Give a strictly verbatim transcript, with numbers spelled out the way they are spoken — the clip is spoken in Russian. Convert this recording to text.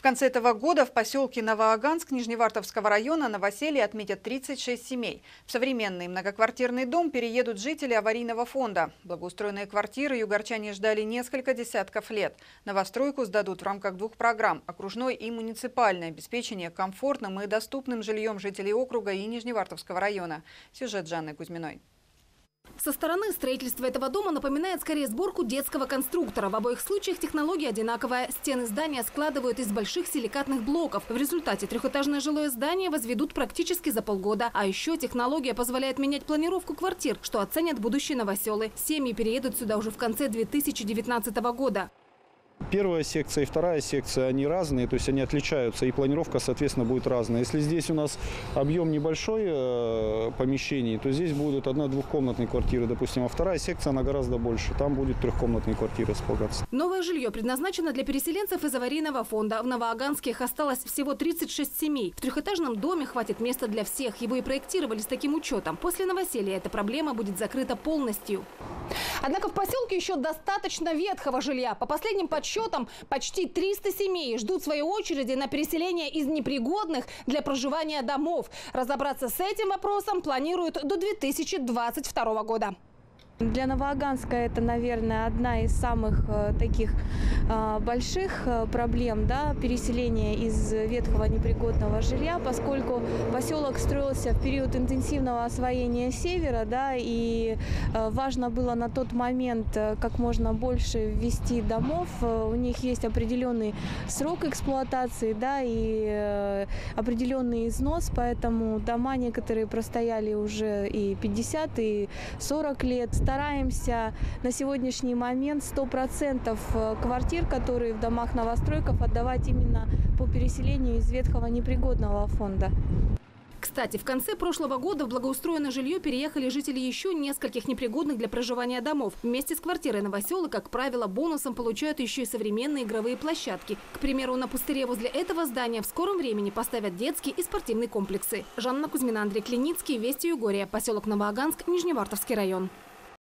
конце этого года в поселке Новоаганск Нижневартовского района новоселье отметят тридцать шесть семей. В современный многоквартирный дом переедут жители аварийного фонда. Благоустроенные квартиры югорчане ждали несколько десятков лет. Новостройку сдадут в рамках двух программ – окружной и муниципальное обеспечение комфортным и доступным жильем жителей округа и Нижневартовского района. Сюжет Жанны Кузьминой. Со стороны строительство этого дома напоминает скорее сборку детского конструктора. В обоих случаях технология одинаковая. Стены здания складывают из больших силикатных блоков. В результате трехэтажное жилое здание возведут практически за полгода. А еще технология позволяет менять планировку квартир, что оценят будущие новоселы. Семьи переедут сюда уже в конце две тысячи девятнадцатого года. Первая секция и вторая секция, они разные, то есть они отличаются, и планировка, соответственно, будет разная. Если здесь у нас объем небольшой э, помещений, то здесь будут одна-двухкомнатные квартиры, допустим, а вторая секция, она гораздо больше, там будет трехкомнатные квартиры располагаться. Новое жилье предназначено для переселенцев из аварийного фонда. В Новоаганске их осталось всего тридцать шесть семей. В трехэтажном доме хватит места для всех. Его и проектировали с таким учетом. После новоселья эта проблема будет закрыта полностью. Однако в поселке еще достаточно ветхого жилья. По последним подсчетам, почти триста семей ждут своей очереди на переселение из непригодных для проживания домов. Разобраться с этим вопросом планируют до две тысячи двадцать второго года. Для Новоаганска это, наверное, одна из самых э, таких э, больших э, проблем, да, переселения из ветхого непригодного жилья, поскольку поселок строился в период интенсивного освоения севера, да, и э, важно было на тот момент э, как можно больше ввести домов. Э, у них есть определенный срок эксплуатации, да, и э, определенный износ, поэтому дома некоторые простояли уже и пятьдесят, и сорок лет. Стараемся на сегодняшний момент сто процентов квартир, которые в домах новостройков, отдавать именно по переселению из ветхого непригодного фонда. Кстати, в конце прошлого года в благоустроенное жилье переехали жители еще нескольких непригодных для проживания домов. Вместе с квартирой новоселы, как правило, бонусом получают еще и современные игровые площадки. К примеру, на пустыре возле этого здания в скором времени поставят детские и спортивные комплексы. Жанна Кузьмина, Андрей Клиницкий, Вести Югория, поселок Новоаганск, Нижневартовский район.